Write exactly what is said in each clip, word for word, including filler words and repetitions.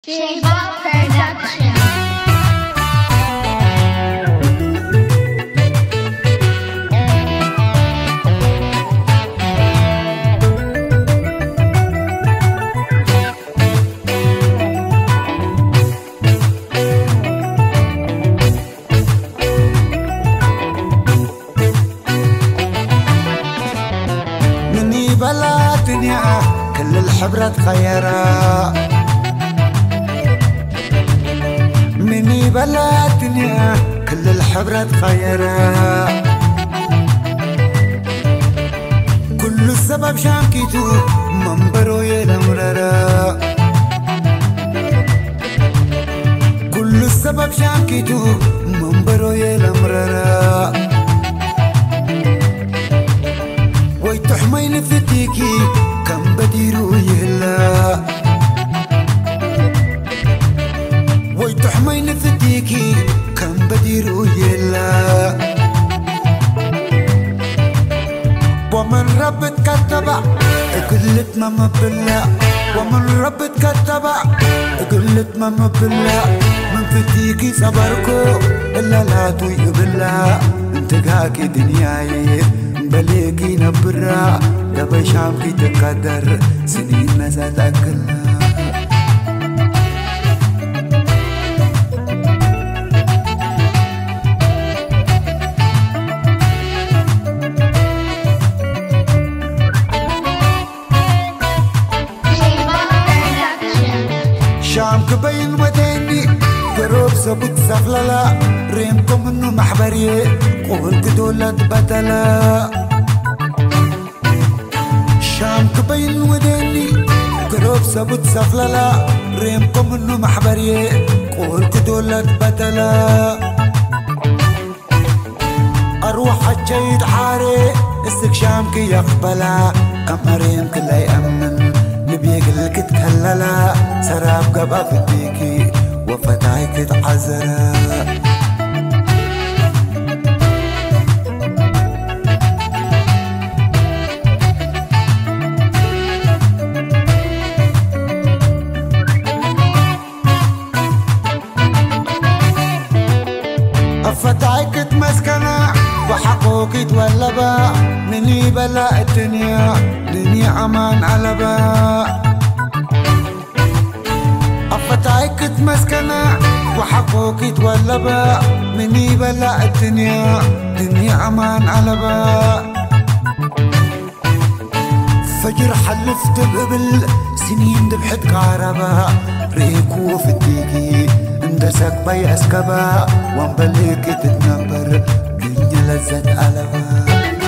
Shiva Production. مني بلا دنيا كل الحبرة تغيرا مني بلا دنيا كل الحبرة تغيرا كل السبب شامكيتو منبرو يلمررا كل السبب شامكيتو منبرو يلمررا ويتحمي لفتيكي كم بديرو يهلا ويتحمي لفتيكي كم بديرو يهلا ومن ربت كتبع قلت ما مبلا ومن ربت كتبع قلت ما مبلا من فتيكي صبركو إلا لا تويبلا انت قاكي دنياي بليكي نبرا دبي شامكي تقدر سنين نسا تأكلنا شامك بين وديني قروب سبت سفللا ريمكم انو محبري قولت دولت بدلا شامك بين وديني قروب سبت سفللا ريمكم انو محبري قولت دولت بدلا اروح الجيد حاري اسك شامك يقبلا اما ريمك لا يأمن نبيقلك تكللا سراب قبا فتيكي وفتايك تعزرا فتايك تمسكنا وحقوقي تولبا مني بلا الدنيا دنيا امان على با أفتايك تمسكنا وحقوقي تولبا مني بلا الدنيا دنيا امان على با فجر حلفت بقبل سنين دبحت كهربا ريكو فتيكي اندسك بي اسكبا وانبليك تتنبر دنيا لذت قلبا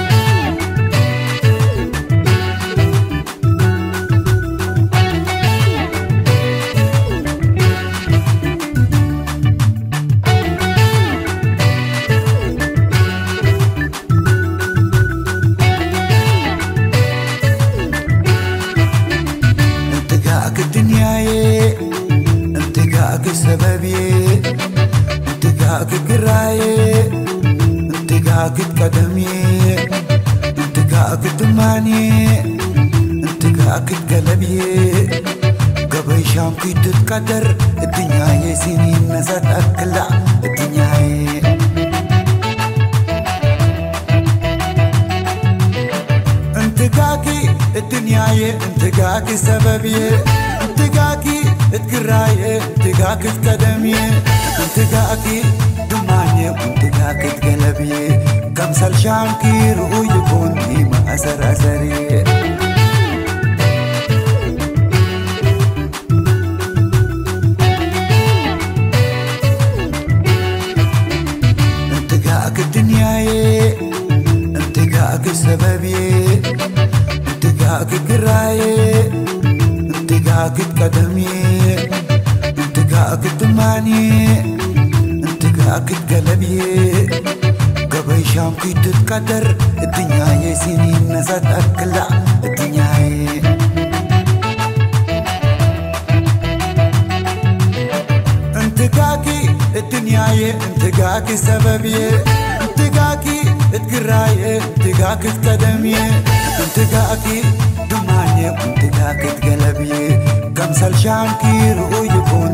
الدنياي انت قاك سببي انت قاك قراي انت قاك قدمي انت قاك دماني انت قاك قلبي قبل شامكي تتقدر الدنياي سنين نزات اكلع الدنياي انت قاكي الدنياي انت قاك سببي انت قاكي تقراي انت قاك تقدمي انت قاكي دماني انت قاك قلبي كم سال شامكي رؤو يكون ديما أسر أسري انت قاك الدنياي انت قاك سببي انت قاك قراي انت قاك تقدمي انت قاك دماني انت قاك قلبي قبل شامكي تتقدر الدنيا سنين نسات اكلع الدنيا انت قاكي الدنيا انت قاكي سببي انت قاكي تقراي انت قاك تقدمي انت قاكي دماني انت قاك قلبي تمثال شانكي رؤي يكون